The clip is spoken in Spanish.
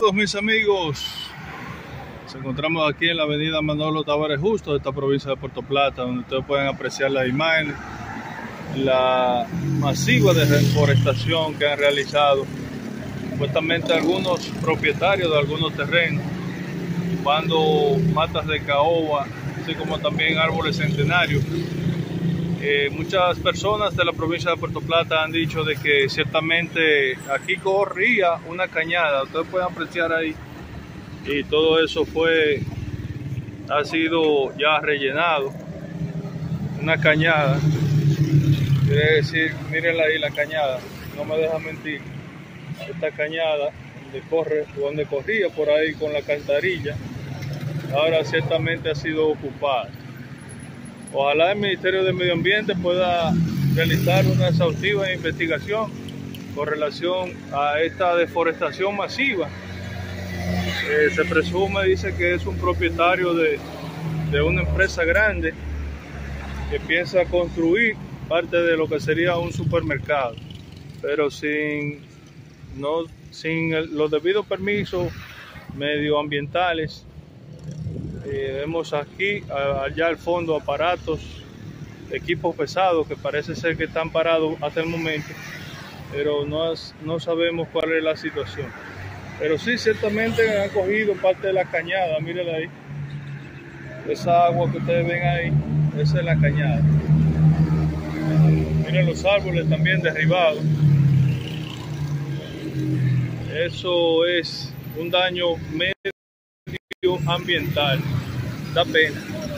Todos mis amigos, nos encontramos aquí en la avenida Manolo Tavares Justo de esta provincia de Puerto Plata, donde ustedes pueden apreciar las imágenes, la masiva deforestación que han realizado supuestamente algunos propietarios de algunos terrenos, tumbando matas de caoba, así como también árboles centenarios. Muchas personas de la provincia de Puerto Plata han dicho de que ciertamente aquí corría una cañada, ustedes pueden apreciar ahí, y todo eso ha sido ya rellenado, una cañada, quiere decir, mírenla ahí la cañada, no me deja mentir, esta cañada donde corría por ahí con la alcantarilla, ahora ciertamente ha sido ocupada. Ojalá el Ministerio de Medio Ambiente pueda realizar una exhaustiva investigación con relación a esta deforestación masiva. Se presume, dice que es un propietario de una empresa grande que piensa construir parte de lo que sería un supermercado, pero sin los debidos permisos medioambientales. Vemos aquí, allá al fondo, aparatos, equipos pesados que parece ser que están parados hasta el momento, pero no sabemos cuál es la situación. Pero sí, ciertamente han cogido parte de la cañada, mírenla ahí. Esa agua que ustedes ven ahí, esa es la cañada. Miren los árboles también derribados. Eso es un daño medioambiental. Da pena.